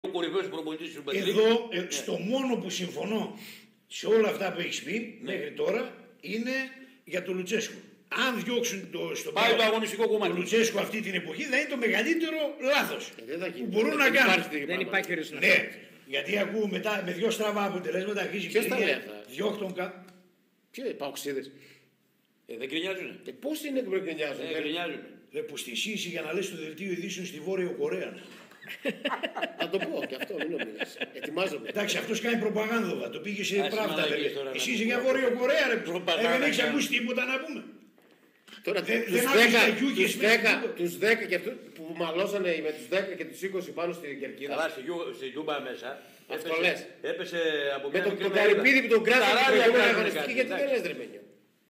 ο κορυφαίος προπονητής του Super League. Εδώ, στο μόνο που συμφωνώ σε όλα αυτά που έχεις πει μέχρι τώρα είναι για τον Λουτσέσκο. Αν διώξουν στο αγωνιστικό κομμάτι. του Λουτσέσκο αυτή την εποχή θα είναι το μεγαλύτερο λάθος που μπορούν να κάνουν. Δεν υπάρχει ορισμός. Ναι, γιατί ακούω μετά με 2 στραβά αποτελέσματα αρχίζει Ποιος τα λέει αυτά? διώχτον κάτω. Ποιο είναι, Παοξίδες. Δεν γκρινιάζουνε. Πώς είναι που δεν γκρινιάζουν. Δεν γκρινιάζουνε. Ρε που στη ΣΥΣΗ για να λες το δελτίο ειδήσεων στη Βόρειο Κορέα. Θα το πω και αυτό, μην νομίζεις. Ετοιμάζομαι. Εντάξει, αυτός κάνει προπαγάνδοβα, το πήγε σε πράγματα. μαλακίες τώρα, Εσύ να είσαι πούμε. για Βόρειο Κορέα, ρε. Προπαγάνδα Δεν έχεις κάνω. ακούσει τίποτα να πούμε. Τώρα δεν τους άκουσα 10, γιούκες μέσα στην Τούμπα. τους 10 και αυτούς που μαλώσανε με τους 10 και τους 20 πάνω στην Κερκίδα. Καλά, στην Τούμπα μέσα. Αυτό λες. Έπεσε από Με μια τον μικρή Καρυπίδη που τον κράτησε Τα την ράδια προηγούμενη κάνουν αγωνιστική, κάτι, γιατί δεν εντάξει. λες ρε Μένιο.